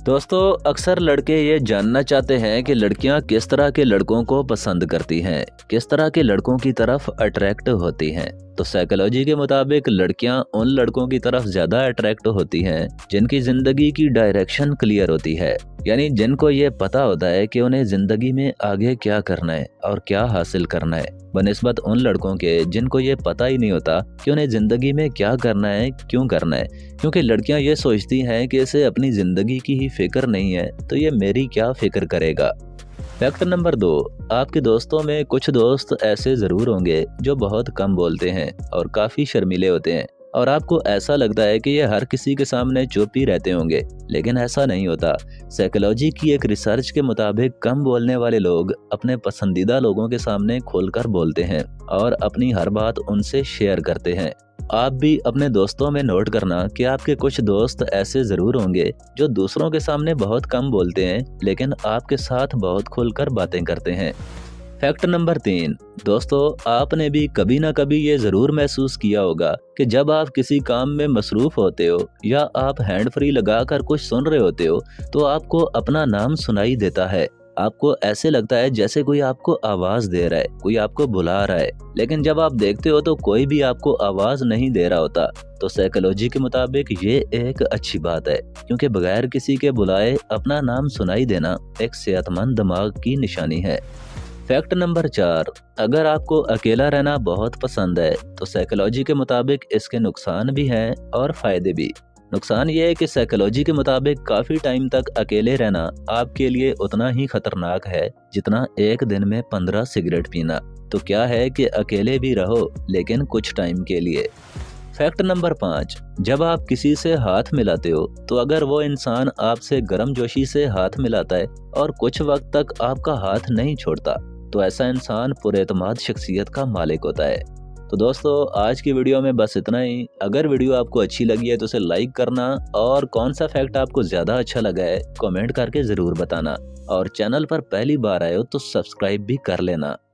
दोस्तों, अक्सर लड़के ये जानना चाहते हैं कि लड़कियां किस तरह के लड़कों को पसंद करती हैं, किस तरह के लड़कों की तरफ अट्रैक्ट होती हैं। तो साइकोलॉजी के मुताबिक लड़कियां उन लड़कों की तरफ ज्यादा अट्रैक्ट होती हैं जिनकी जिंदगी की डायरेक्शन क्लियर होती है, यानी जिनको ये पता होता है कि उन्हें जिंदगी में आगे क्या करना है और क्या हासिल करना है, बनिस्बत उन लड़कों के जिनको ये पता ही नहीं होता कि उन्हें जिंदगी में क्या करना है, क्यों करना है। क्योंकि लड़कियां ये सोचती हैं कि इसे अपनी जिंदगी की ही फिक्र नहीं है तो ये मेरी क्या फिक्र करेगा। फैक्ट नंबर 2, आपके दोस्तों में कुछ दोस्त ऐसे जरूर होंगे जो बहुत कम बोलते हैं और काफी शर्मीले होते हैं और आपको ऐसा लगता है कि ये हर किसी के सामने चुप ही रहते होंगे, लेकिन ऐसा नहीं होता। साइकोलॉजी की एक रिसर्च के मुताबिक कम बोलने वाले लोग अपने पसंदीदा लोगों के सामने खुलकर बोलते हैं और अपनी हर बात उनसे शेयर करते हैं। आप भी अपने दोस्तों में नोट करना कि आपके कुछ दोस्त ऐसे जरूर होंगे जो दूसरों के सामने बहुत कम बोलते हैं लेकिन आपके साथ बहुत खुलकर बातें करते हैं। फैक्ट नंबर 3, दोस्तों, आपने भी कभी ना कभी ये जरूर महसूस किया होगा कि जब आप किसी काम में मसरूफ होते हो या आप हैंड फ्री लगाकर कुछ सुन रहे होते हो तो आपको अपना नाम सुनाई देता है। आपको ऐसे लगता है जैसे कोई आपको आवाज दे रहा है, कोई आपको बुला रहा है, लेकिन जब आप देखते हो तो कोई भी आपको आवाज नहीं दे रहा होता। तो साइकोलॉजी के मुताबिक ये एक अच्छी बात है, क्योंकि बगैर किसी के बुलाए अपना नाम सुनाई देना एक सेहतमंद दिमाग की निशानी है। फैक्ट नंबर 4, अगर आपको अकेला रहना बहुत पसंद है तो साइकोलॉजी के मुताबिक इसके नुकसान भी हैं और फायदे भी। नुकसान ये है कि साइकोलॉजी के मुताबिक काफी टाइम तक अकेले रहना आपके लिए उतना ही खतरनाक है जितना एक दिन में 15 सिगरेट पीना। तो क्या है कि अकेले भी रहो लेकिन कुछ टाइम के लिए। फैक्ट नंबर 5, जब आप किसी से हाथ मिलाते हो तो अगर वो इंसान आपसे गर्मजोशी से हाथ मिलाता है और कुछ वक्त तक आपका हाथ नहीं छोड़ता तो ऐसा इंसान पुरएतमाद शख्सियत का मालिक होता है। तो दोस्तों, आज की वीडियो में बस इतना ही। अगर वीडियो आपको अच्छी लगी है तो उसे लाइक करना और कौन सा फैक्ट आपको ज्यादा अच्छा लगा है कमेंट करके जरूर बताना, और चैनल पर पहली बार आए हो तो सब्सक्राइब भी कर लेना।